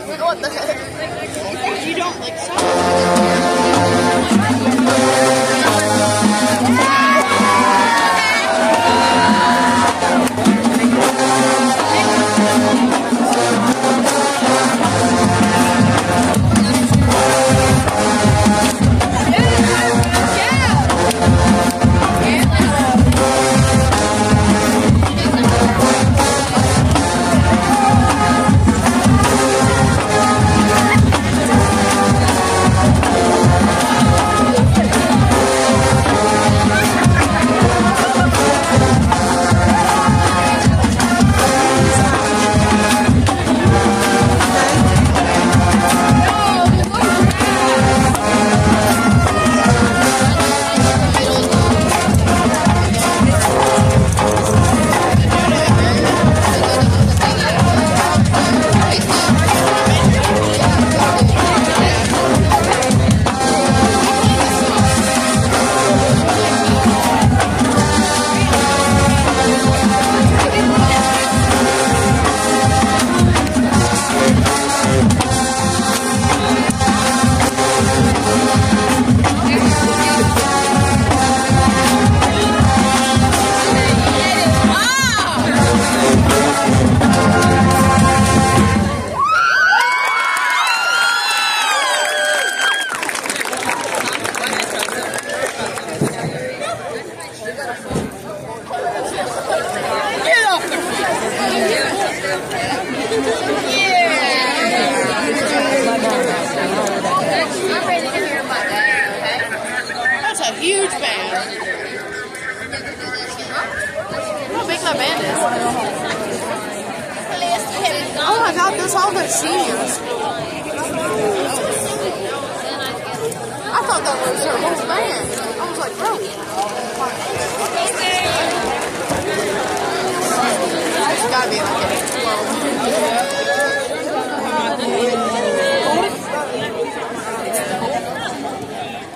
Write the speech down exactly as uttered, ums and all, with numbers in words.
What the heck? You don't like so. That's a huge band. How big that band is? Oh my god, there's all their seniors. I thought that was their whole band. I was like, bro. It's gotta be like twelve.